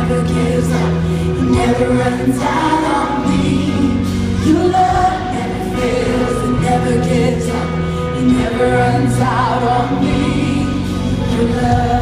never gives up, He never runs out on me. Your love never fails, it never gives up, He never runs out on me. Your love.